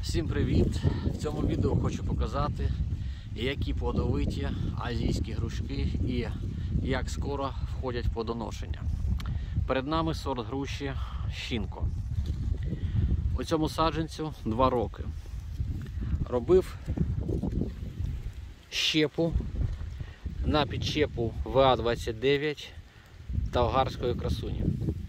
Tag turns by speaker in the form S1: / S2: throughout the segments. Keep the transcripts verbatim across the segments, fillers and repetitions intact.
S1: Всім привіт! В цьому відео хочу показати, які плодовиті азійські грушки і як скоро входять в плодоношення. Перед нами сорт груші Щінко. У цьому саджанцю два роки. Робив щепу на підщепу ве а двадцять дев'ять Талгарської красуні.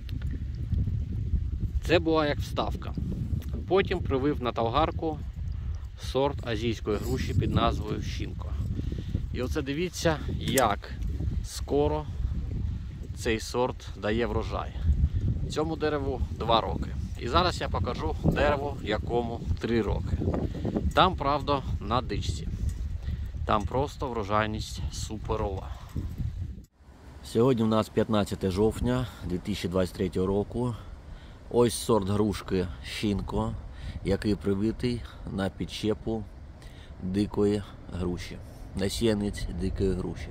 S1: Це була як вставка. Потім привив на талгарку сорт азійської груші під назвою Щінко. І оце дивіться, як скоро цей сорт дає врожай. Цьому дереву два роки. І зараз я покажу дерево, якому три роки. Там, правда, на дичці. Там просто врожайність суперова. Сьогодні у нас п'ятнадцяте жовтня дві тисячі двадцять третього року. Ось сорт грушки Щінко, який привитий на підщепу дикої груші, насіянець дикої груші.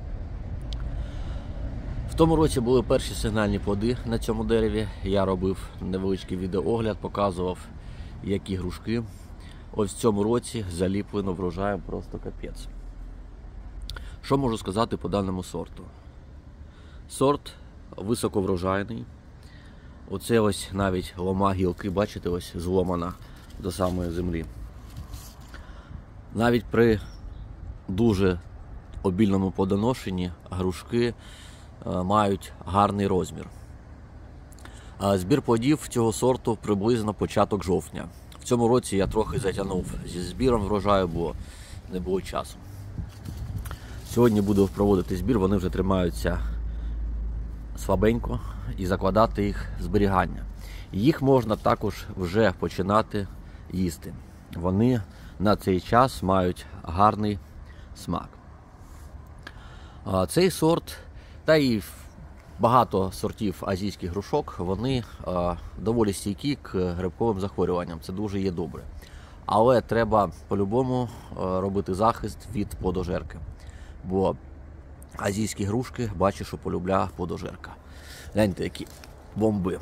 S1: В тому році були перші сигнальні плоди на цьому дереві. Я робив невеличкий відеоогляд, показував, які грушки. Ось в цьому році заліплено врожаєм просто капець. Що можу сказати по даному сорту? Сорт високоврожайний. Оце ось навіть лома гілки, бачите, ось зломана до самої землі. Навіть при дуже обільному плодоношенні грушки мають гарний розмір. Збір плодів цього сорту приблизно початок жовтня. В цьому році я трохи затягнув зі збіром врожаю, бо не було часу. Сьогодні буду проводити збір, вони вже тримаються слабенько, і закладати їх в зберігання. Їх можна також вже починати їсти. Вони на цей час мають гарний смак. Цей сорт, та і багато сортів азійських грушок, вони доволі стійкі к грибковим захворюванням. Це дуже є добре. Але треба по-любому робити захист від плодожерки. Бо азійські грушки, бачу, що полюбляє плодожерка. Гляньте, які бомби.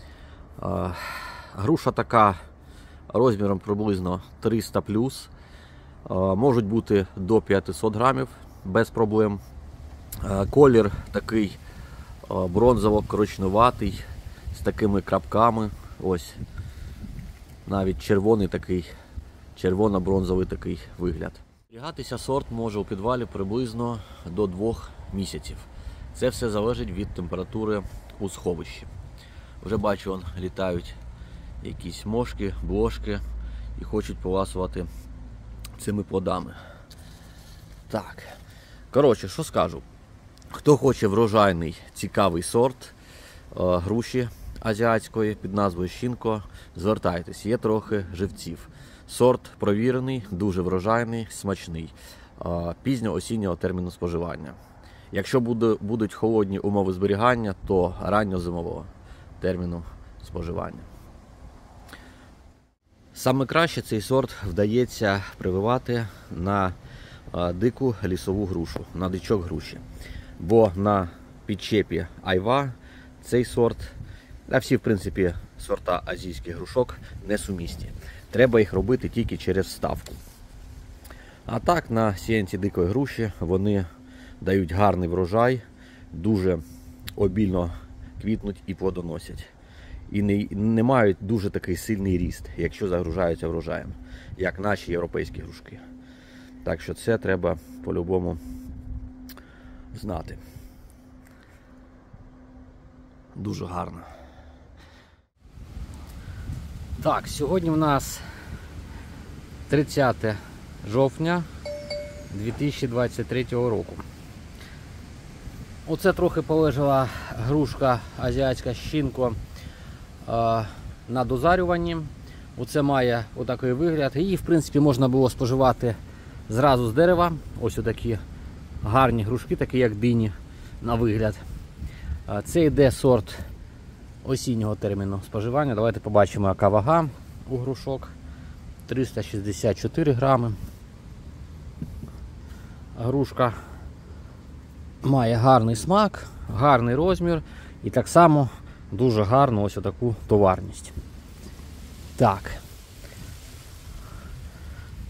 S1: Груша така розміром приблизно триста плюс. Можуть бути до п'ятсот грамів без проблем. Колір такий бронзово-коричневатий, з такими крапками. Ось навіть червоний такий, червоно-бронзовий такий вигляд. Зберігатися сорт може у підвалі приблизно до двох місяців. Це все залежить від температури у сховищі. Вже бачу, вон літають якісь мошки, блошки і хочуть поласувати цими плодами. Так, коротше, що скажу. Хто хоче врожайний, цікавий сорт груші азіатської під назвою Щінко, звертайтесь, є трохи живців. Сорт провірений, дуже врожайний, смачний, пізньо-осіннього терміну споживання. Якщо буде, будуть холодні умови зберігання, то ранньо-зимового терміну споживання. Саме краще цей сорт вдається прививати на дику лісову грушу, на дичок груші. Бо на підщепі айва цей сорт, а всі в принципі сорта азійських грушок несумісні. Треба їх робити тільки через вставку. А так, на сіянці дикої груші вони дають гарний врожай, дуже обільно квітнуть і плодоносять. І не, не мають дуже такий сильний ріст, якщо загружаються врожаєм, як наші європейські грушки. Так що це треба по-любому знати. Дуже гарно. Так, сьогодні в нас тридцяте жовтня дві тисячі двадцять третього року. Оце трохи полежала грушка азіатська Щінко е, на дозарюванні. Оце має отакий вигляд. Її, в принципі, можна було споживати зразу з дерева. Ось отакі гарні грушки, такі як дині на вигляд. Е, це йде сорт осіннього терміну споживання. Давайте побачимо, яка вага у грушок. триста шістдесят чотири грами. Грушка має гарний смак, гарний розмір і так само дуже гарну ось таку товарність. Так.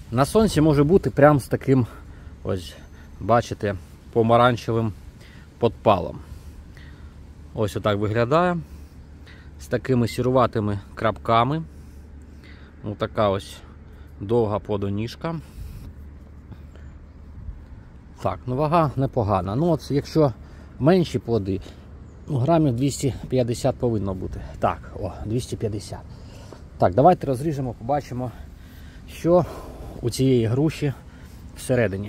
S2: На сонці може бути прям з таким, ось, бачите, помаранчевим подпалом. Ось отак виглядає. З такими сіруватими крапками. Ось така ось довга плодоніжка. Так, ну вага непогана. Ну от якщо менші плоди, ну грамів двісті п'ятдесят повинно бути. Так, о, двісті п'ятдесят. Так, давайте розріжемо, побачимо, що у цієї груші всередині.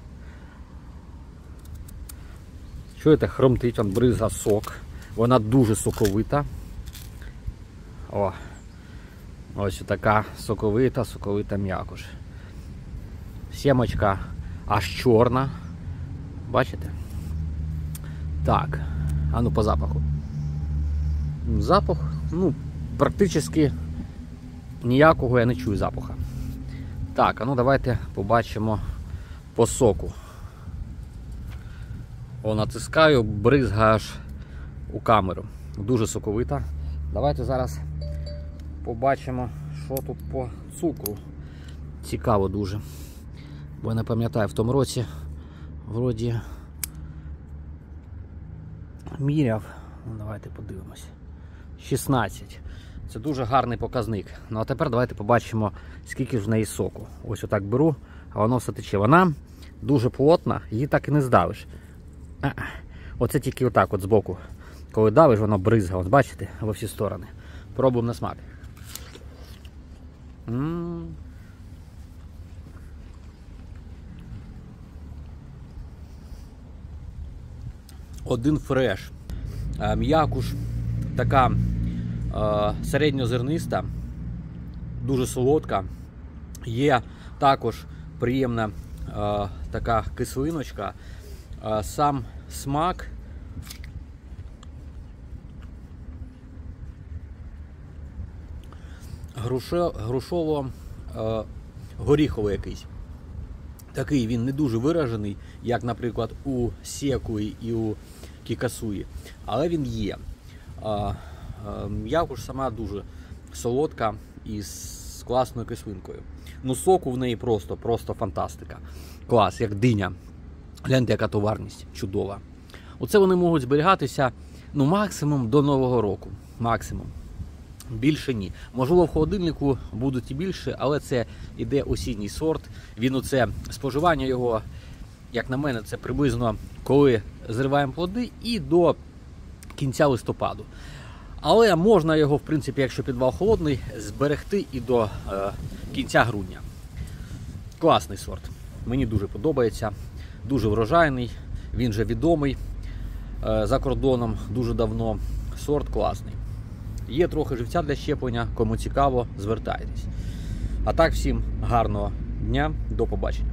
S2: Чуєте, хромтить, он бризга сок. Вона дуже соковита. О, ось така соковита, соковита м'якош. Сімочка аж чорна. Бачите? Так, а ну по запаху. Запах, ну, практично ніякого я не чую запаха. Так, а ну давайте побачимо по соку. О, натискаю, бризга аж у камеру. Дуже соковита. Давайте зараз побачимо, що тут по цукру. Цікаво дуже. Бо я не пам'ятаю, в тому році вроді міряв. Ну, давайте подивимось. шістнадцять. Це дуже гарний показник. Ну а тепер давайте побачимо, скільки ж в неї соку. Ось отак беру, а воно все тече. Вона дуже плотна, її так і не здавиш. А, оце тільки отак от збоку. Коли давиш, воно бризга. Ось бачите, во всі сторони. Пробуємо на смак. М-м-м. Один фреш. М'якуш така е, середньозерниста, дуже солодка. Є також приємна е, така кислиночка. Е, сам смак грушово-горіховий якийсь. Такий він не дуже виражений, як, наприклад, у секуї і у кікасуї. Але він є. М'якуш сама дуже солодка і з класною кислинкою. Ну, соку в неї просто, просто фантастика. Клас, як диня. Гляньте, яка товарність. Чудова. Оце вони можуть зберігатися, ну, максимум до Нового року. Максимум. Більше ні. Можливо, в холодильнику будуть і більше, але це іде осінній сорт. Він оце, споживання його, як на мене, це приблизно коли зриваємо плоди і до кінця листопаду. Але можна його, в принципі, якщо підвал холодний, зберегти і до е, кінця грудня. Класний сорт. Мені дуже подобається. Дуже врожайний. Він же відомий е, за кордоном дуже давно. Сорт класний. Є трохи живця для щеплення. Кому цікаво, звертайтесь. А так, всім гарного дня. До побачення.